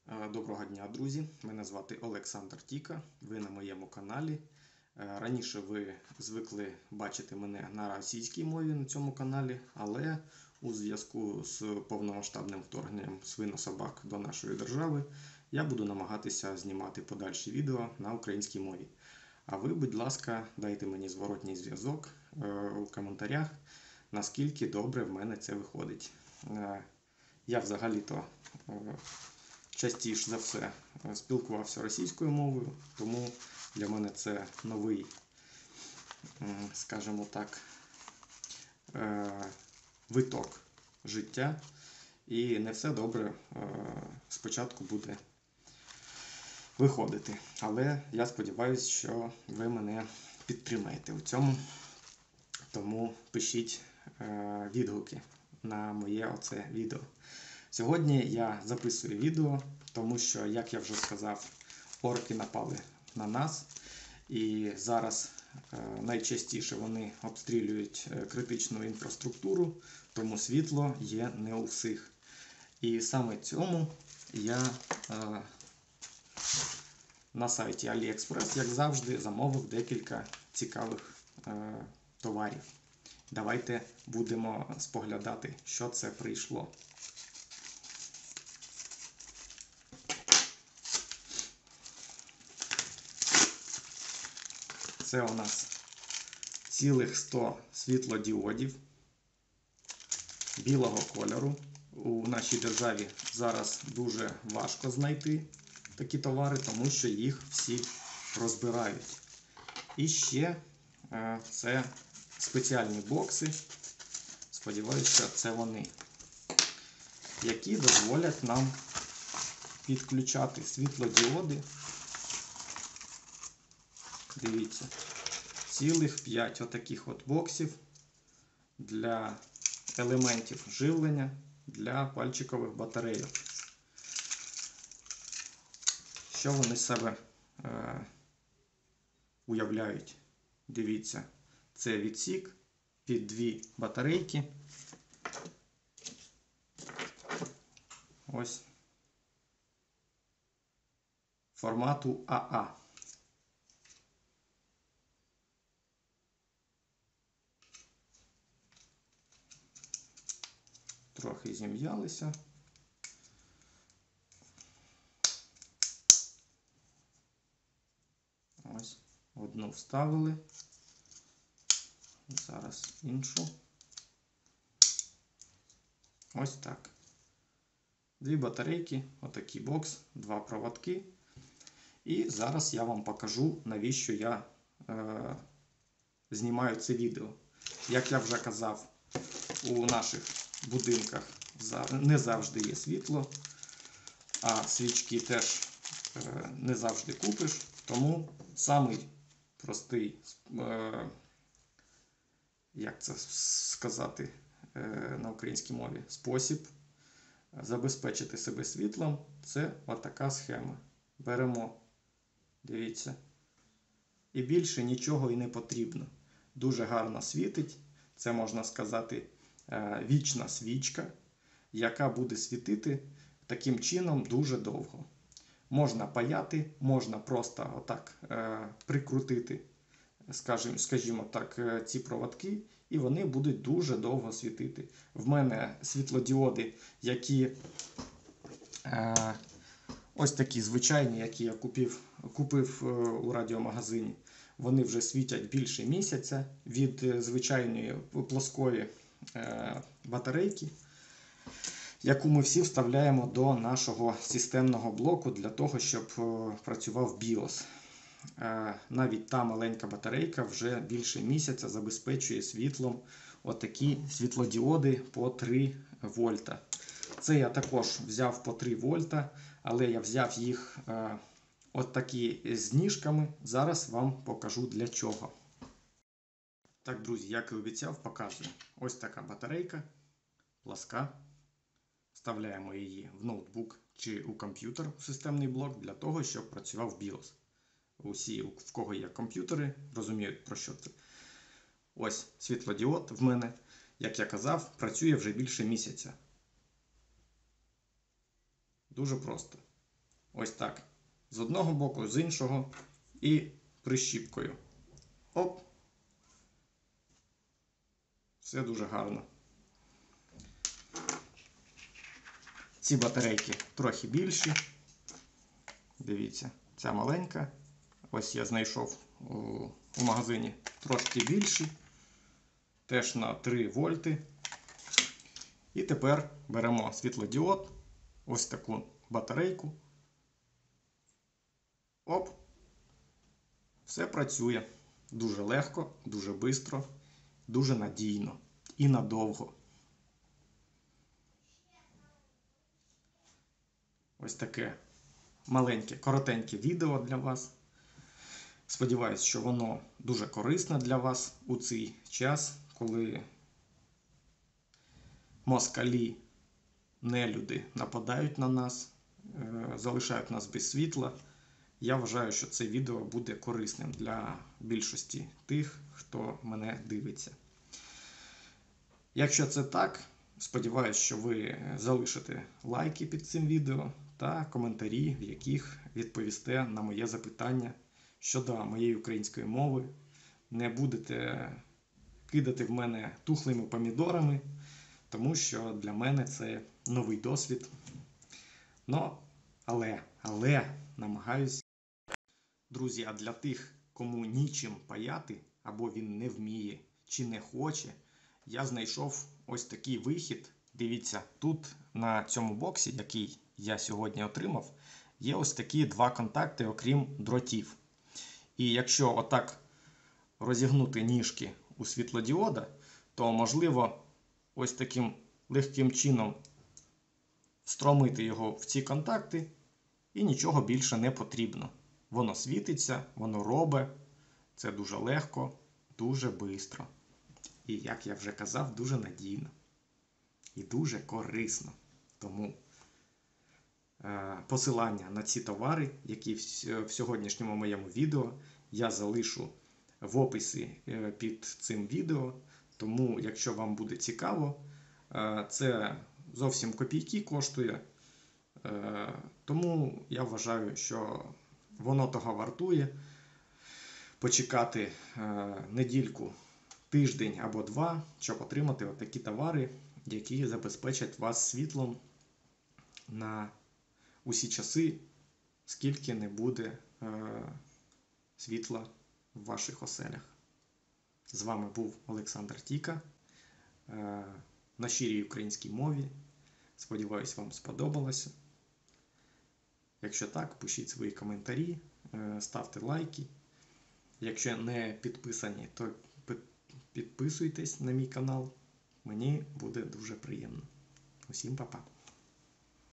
Доброго дня, друзі! Мене звати Олександр Тіка, ви на моєму каналі. Раніше ви звикли бачити мене на російській мові на цьому каналі, але у зв'язку з повномасштабним вторгненням свинособак до нашої держави я буду намагатися знімати подальші відео на українській мові. А ви, будь ласка, дайте мені зворотній зв'язок у коментарях, наскільки добре в мене це виходить. Я взагалі-то частіше за все спілкувався російською мовою, тому для мене це новий, скажімо так, виток життя. І не все добре спочатку буде виходити. Але я сподіваюся, що ви мене підтримаєте у цьому. Тому пишіть відгуки на моє оце відео. Сьогодні я записую відео, тому що, як я вже сказав, орки напали на нас. І зараз найчастіше вони обстрілюють критичну інфраструктуру, тому світло є не у всіх. І саме цьому я на сайті AliExpress, як завжди, замовив декілька цікавих товарів. Давайте будемо споглядати, що це прийшло. Це у нас цілих 100 світлодіодів білого кольору. У нашій державі зараз дуже важко знайти такі товари, тому що їх всі розбирають. І ще це спеціальні бокси, сподіваюся, що це вони, які дозволять нам підключати світлодіоди. Дивіться, цілих 5 отаких от боксів для елементів живлення для пальчикових батарейок. Що вони з себе уявляють? Дивіться, це відсік під 2 батарейки. Ось формату АА. Трохи зім'ялися. Ось, одну вставили. Зараз іншу. Ось так. 2 батарейки, отакий бокс, 2 проводки. І зараз я вам покажу, навіщо я знімаю це відео. Як я вже казав, у наших будинках не завжди є світло, а свічки теж не завжди купиш. Тому самий простий, як це сказати на українській мові, спосіб забезпечити себе світлом – це отака схема. Беремо, дивіться, і більше нічого і не потрібно. Дуже гарно світить, це можна сказати вічна свічка, яка буде світити таким чином дуже довго. Можна паяти, можна просто отак прикрутити, скажімо так, ці проводки, і вони будуть дуже довго світити. В мене світлодіоди, які ось такі звичайні, які я купив у радіомагазині. Вони вже світять більше місяця від звичайної плоскої батарейки, яку ми всі вставляємо до нашого системного блоку для того, щоб працював BIOS. Навіть та маленька батарейка вже більше місяця забезпечує світлом отакі світлодіоди по 3 вольта. Це я також взяв по 3 вольта, але я взяв їх отакі з ніжками. Зараз вам покажу для чого. Так, друзі, як і обіцяв, показую. Ось така батарейка, пласка. Вставляємо її в ноутбук чи у комп'ютер, в системний блок, для того, щоб працював BIOS. Усі, в кого є комп'ютери, розуміють, про що це. Ось світлодіод в мене, як я казав, працює вже більше місяця. Дуже просто. Ось так. З одного боку, з іншого і прищіпкою. Оп! Все дуже гарно. Ці батарейки трохи більші. Дивіться, ця маленька. Ось я знайшов у магазині трошки більші. Теж на 3 вольти. І тепер беремо світлодіод. Ось таку батарейку. Оп! Все працює. Дуже легко, дуже швидко, дуже надійно і надовго. Ось таке маленьке, коротеньке відео для вас. Сподіваюсь, що воно дуже корисне для вас у цей час, коли москалі, нелюди нападають на нас, залишають нас без світла. Я вважаю, що це відео буде корисним для більшості тих, хто мене дивиться. Якщо це так, сподіваюся, що ви залишите лайки під цим відео та коментарі, в яких відповісте на моє запитання щодо моєї української мови. Не будете кидати в мене тухлими помідорами, тому що для мене це новий досвід. Але намагаюсь. Друзі, а для тих, кому нічим паяти, або він не вміє чи не хоче, я знайшов ось такий вихід. Дивіться, тут на цьому боксі, який я сьогодні отримав, є ось такі 2 контакти, окрім дротів. І якщо отак розігнути ніжки у світлодіода, то можливо ось таким легким чином встромити його в ці контакти і нічого більше не потрібно. Воно світиться, воно робить, це дуже легко, дуже швидко. І, як я вже казав, дуже надійно. І дуже корисно. Тому посилання на ці товари, які в сьогоднішньому моєму відео, я залишу в описі під цим відео. Тому, якщо вам буде цікаво, це зовсім копійки коштує. Тому я вважаю, що воно того вартує почекати недільку, тиждень або 2, щоб отримати отакі товари, які забезпечать вас світлом на усі часи, скільки не буде світла в ваших оселях. З вами був Олександр Тіка на щирій українській мові. Сподіваюсь, вам сподобалося. Якщо так, пишіть свої коментарі, ставте лайки. Якщо не підписані, то підписуйтесь на мій канал. Мені буде дуже приємно. Усім па-па.